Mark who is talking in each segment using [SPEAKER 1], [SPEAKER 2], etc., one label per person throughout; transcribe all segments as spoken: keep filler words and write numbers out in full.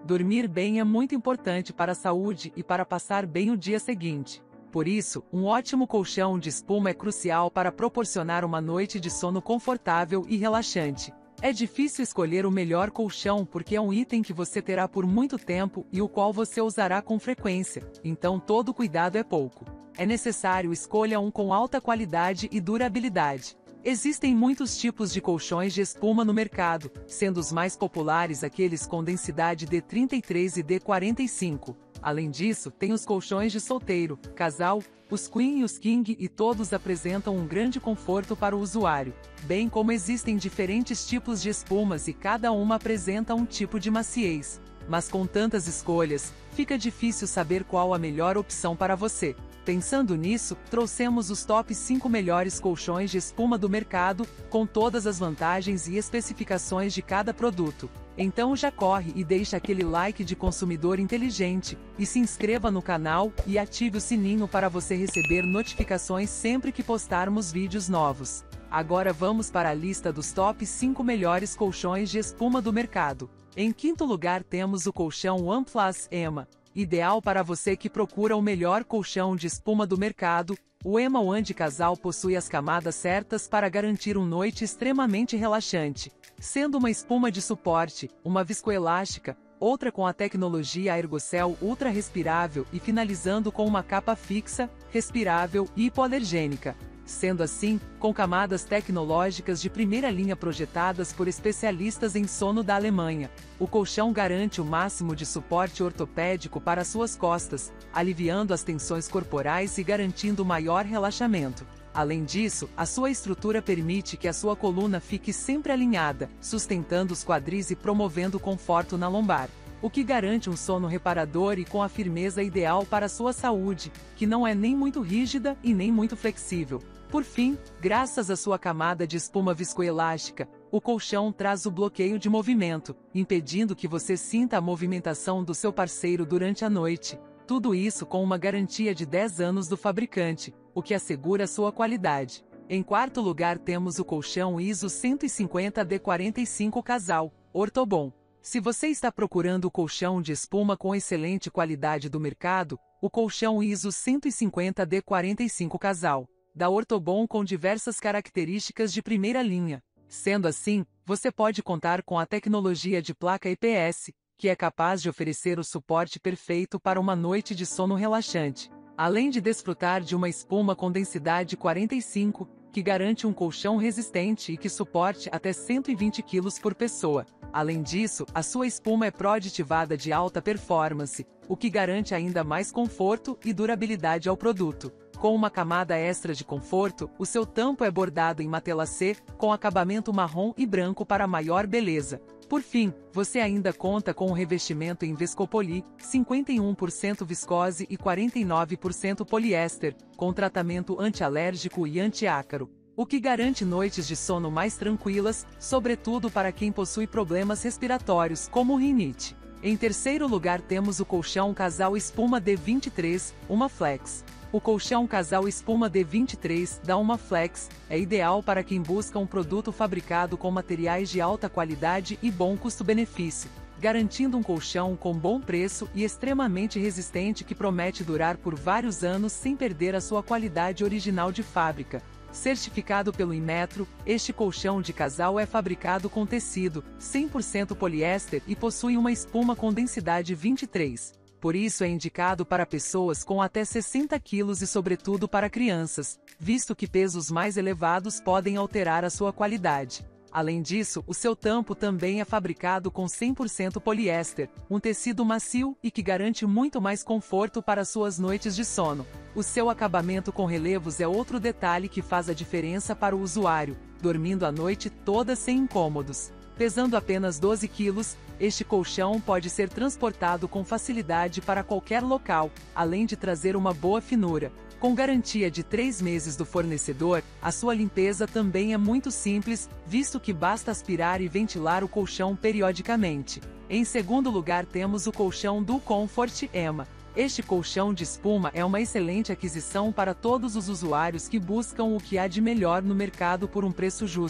[SPEAKER 1] Dormir bem é muito importante para a saúde e para passar bem o dia seguinte. Por isso, um ótimo colchão de espuma é crucial para proporcionar uma noite de sono confortável e relaxante. É difícil escolher o melhor colchão porque é um item que você terá por muito tempo e o qual você usará com frequência, então todo cuidado é pouco. É necessário escolha um com alta qualidade e durabilidade. Existem muitos tipos de colchões de espuma no mercado, sendo os mais populares aqueles com densidade D trinta e três e D quarenta e cinco. Além disso, tem os colchões de solteiro, casal, os Queen e os King e todos apresentam um grande conforto para o usuário, bem como existem diferentes tipos de espumas e cada uma apresenta um tipo de maciez. Mas com tantas escolhas, fica difícil saber qual a melhor opção para você. Pensando nisso, trouxemos os top cinco melhores colchões de espuma do mercado, com todas as vantagens e especificações de cada produto. Então já corre e deixa aquele like de consumidor inteligente, e se inscreva no canal e ative o sininho para você receber notificações sempre que postarmos vídeos novos. Agora vamos para a lista dos top cinco melhores colchões de espuma do mercado. Em quinto lugar temos o colchão OnePlus Ema. Ideal para você que procura o melhor colchão de espuma do mercado, o Ema One de casal possui as camadas certas para garantir uma noite extremamente relaxante, sendo uma espuma de suporte, uma viscoelástica, outra com a tecnologia Ergocell ultra respirável e finalizando com uma capa fixa, respirável e hipoalergênica. Sendo assim, com camadas tecnológicas de primeira linha projetadas por especialistas em sono da Alemanha, o colchão garante o máximo de suporte ortopédico para suas costas, aliviando as tensões corporais e garantindo maior relaxamento. Além disso, a sua estrutura permite que a sua coluna fique sempre alinhada, sustentando os quadris e promovendo conforto na lombar, o que garante um sono reparador e com a firmeza ideal para a sua saúde, que não é nem muito rígida e nem muito flexível. Por fim, graças à sua camada de espuma viscoelástica, o colchão traz o bloqueio de movimento, impedindo que você sinta a movimentação do seu parceiro durante a noite. Tudo isso com uma garantia de dez anos do fabricante, o que assegura sua qualidade. Em quarto lugar temos o colchão ISO cento e cinquenta D quarenta e cinco Casal, Ortobon. Se você está procurando o colchão de espuma com excelente qualidade do mercado, o colchão ISO cento e cinquenta D quarenta e cinco Casal, da Ortobon com diversas características de primeira linha. Sendo assim, você pode contar com a tecnologia de placa E P S, que é capaz de oferecer o suporte perfeito para uma noite de sono relaxante, além de desfrutar de uma espuma com densidade quarenta e cinco, que garante um colchão resistente e que suporte até cento e vinte quilos por pessoa. Além disso, a sua espuma é pró-aditivada de alta performance, o que garante ainda mais conforto e durabilidade ao produto. Com uma camada extra de conforto, o seu tampo é bordado em matelassé, com acabamento marrom e branco para maior beleza. Por fim, você ainda conta com um revestimento em Viscopoli, cinquenta e um por cento viscose e quarenta e nove por cento poliéster, com tratamento antialérgico e antiácaro, o que garante noites de sono mais tranquilas, sobretudo para quem possui problemas respiratórios como rinite. Em terceiro lugar temos o colchão Casal Espuma D vinte e três, uma Flex. O colchão Casal Espuma D vinte e três da Uma Flex é ideal para quem busca um produto fabricado com materiais de alta qualidade e bom custo-benefício, garantindo um colchão com bom preço e extremamente resistente que promete durar por vários anos sem perder a sua qualidade original de fábrica. Certificado pelo Inmetro, este colchão de casal é fabricado com tecido cem por cento poliéster e possui uma espuma com densidade vinte e três. Por isso é indicado para pessoas com até sessenta quilos e sobretudo para crianças, visto que pesos mais elevados podem alterar a sua qualidade. Além disso, o seu tampo também é fabricado com cem por cento poliéster, um tecido macio e que garante muito mais conforto para suas noites de sono. O seu acabamento com relevos é outro detalhe que faz a diferença para o usuário, dormindo a noite toda sem incômodos. Pesando apenas doze quilos, este colchão pode ser transportado com facilidade para qualquer local, além de trazer uma boa finura. Com garantia de três meses do fornecedor, a sua limpeza também é muito simples, visto que basta aspirar e ventilar o colchão periodicamente. Em segundo lugar temos o colchão do Comfort Ema. Este colchão de espuma é uma excelente aquisição para todos os usuários que buscam o que há de melhor no mercado por um preço justo.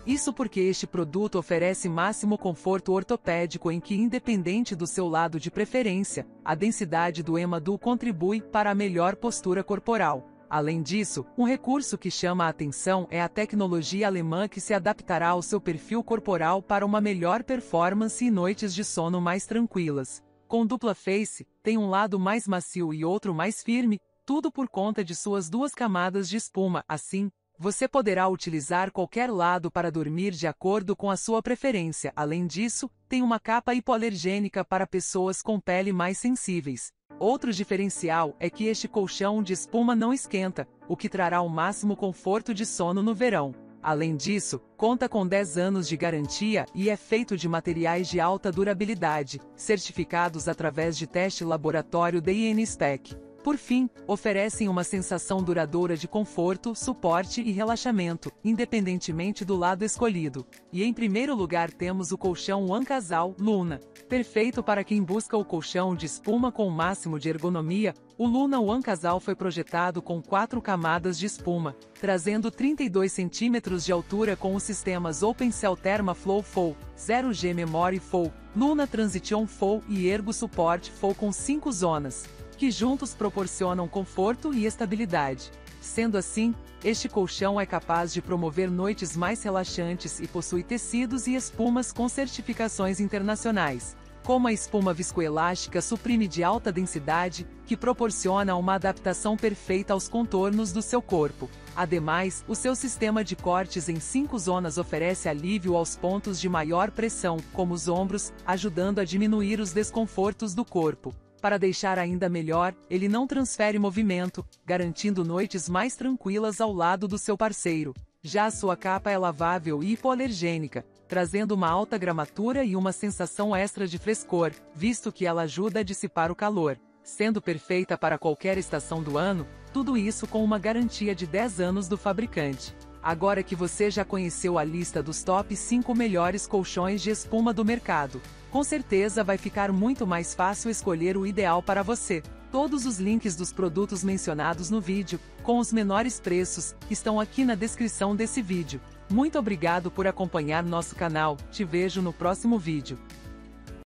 [SPEAKER 1] Isso porque este produto oferece máximo conforto ortopédico em que, independente do seu lado de preferência, a densidade do Emadu contribui para a melhor postura corporal. Além disso, um recurso que chama a atenção é a tecnologia alemã que se adaptará ao seu perfil corporal para uma melhor performance e noites de sono mais tranquilas. Com dupla face, tem um lado mais macio e outro mais firme, tudo por conta de suas duas camadas de espuma. Assim, você poderá utilizar qualquer lado para dormir de acordo com a sua preferência. Além disso, tem uma capa hipoalergênica para pessoas com pele mais sensíveis. Outro diferencial é que este colchão de espuma não esquenta, o que trará o máximo conforto de sono no verão. Além disso, conta com dez anos de garantia e é feito de materiais de alta durabilidade, certificados através de teste laboratório D N Spec. Por fim, oferecem uma sensação duradoura de conforto, suporte e relaxamento, independentemente do lado escolhido. E em primeiro lugar temos o colchão One Casal Luna. Perfeito para quem busca o colchão de espuma com o máximo de ergonomia, o Luna One Casal foi projetado com quatro camadas de espuma, trazendo trinta e dois centímetros de altura com os sistemas Open Cell ThermaFlow Fall, zero G Memory Fall, Luna Transition Fall e Ergo Support Fall com cinco zonas, que juntos proporcionam conforto e estabilidade. Sendo assim, este colchão é capaz de promover noites mais relaxantes e possui tecidos e espumas com certificações internacionais, como a espuma viscoelástica Supreme de alta densidade, que proporciona uma adaptação perfeita aos contornos do seu corpo. Ademais, o seu sistema de cortes em cinco zonas oferece alívio aos pontos de maior pressão, como os ombros, ajudando a diminuir os desconfortos do corpo. Para deixar ainda melhor, ele não transfere movimento, garantindo noites mais tranquilas ao lado do seu parceiro. Já a sua capa é lavável e hipoalergênica, trazendo uma alta gramatura e uma sensação extra de frescor, visto que ela ajuda a dissipar o calor. Sendo perfeita para qualquer estação do ano, tudo isso com uma garantia de dez anos do fabricante. Agora que você já conheceu a lista dos top cinco melhores colchões de espuma do mercado, com certeza vai ficar muito mais fácil escolher o ideal para você. Todos os links dos produtos mencionados no vídeo, com os menores preços, estão aqui na descrição desse vídeo. Muito obrigado por acompanhar nosso canal, te vejo no próximo vídeo.